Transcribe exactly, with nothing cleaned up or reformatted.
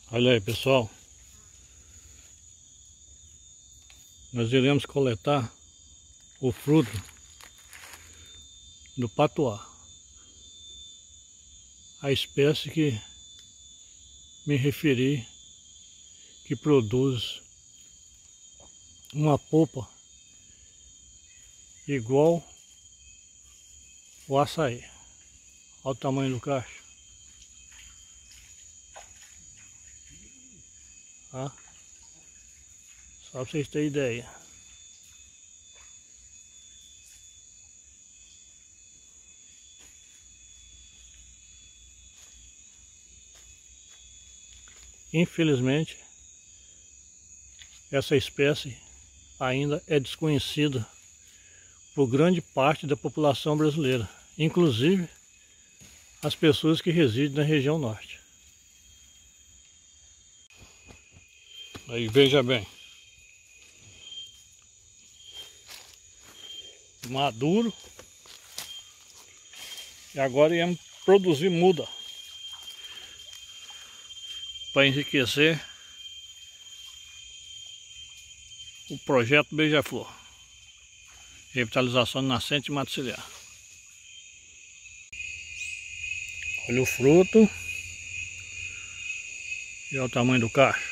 Olha aí, pessoal, nós iremos coletar o fruto do patuá, a espécie que me referi, que produz uma polpa igual o açaí. Olha o tamanho do cacho. Tá? Só para vocês terem ideia. Infelizmente, essa espécie ainda é desconhecida por grande parte da população brasileira, inclusive as pessoas que residem na região norte. Aí veja bem, maduro, e agora íamos produzir muda para enriquecer o projeto Beija-Flor, revitalização de nascente maticiliar. Olha o fruto e olha o tamanho do cacho.